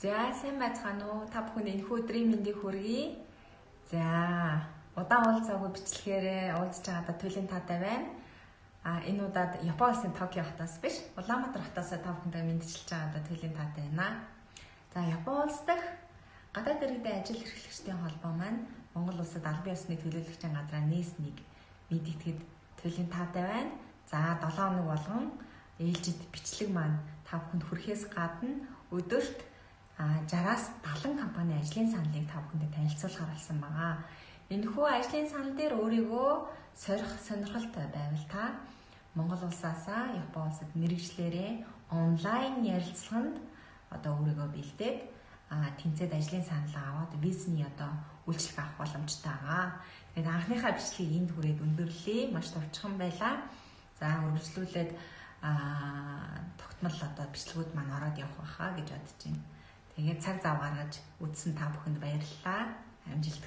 За сайн байцгаана уу? Та бүхэнд энэ өдрийн мэндийг хүргэе. За удаан уулзаагүй бичлэгээр уулзж байгаадаа туйлын таатай байна. Энэ удаад Японы улсын Токио хотоос биш, Улаанбаатар хотоос та бүхэндээ мэдчилж байгаадаа туйлын таатай байна. За Японы улс дахь гадаад иргэдийн ажил эрхлэгчдийн холбоо маань Монгол улсад албан ёсны төлөөлөгчийн газраа нээснийг мэдгэдэд туйлын таатай байна. За 7 хоног болгон ээлжид бичлэг маань та бүхэнд хүрэхээс гадна өдөрт 60-аас 70 компани ажлын саналыг та бүхэндээ танилцуулахаар болсон байгаа. Энэхүү ажлын санал дээр өөрийгөө сорих сонирхолтой байвал та Монгол улсаасаа Японы улсад мэргэжлээрээ онлайн ярилцлаганд өөрийгөө бэлдээд тэнцээд ажлын саналаа аваад визний үйлчлэг авах боломжтой байгаа. Тэгээд анхныхаа бичлэгийг энд хүрээд өндөрлөе. Маш товчхон байлаа. За үргэлжлүүлээд тогтмол бичлэгүүд маань ороод явах байхаа гэж бодож байна. Тэгээд цаг зав гаргаж үзсэн та бүхэнд баярлалаа. Амжилт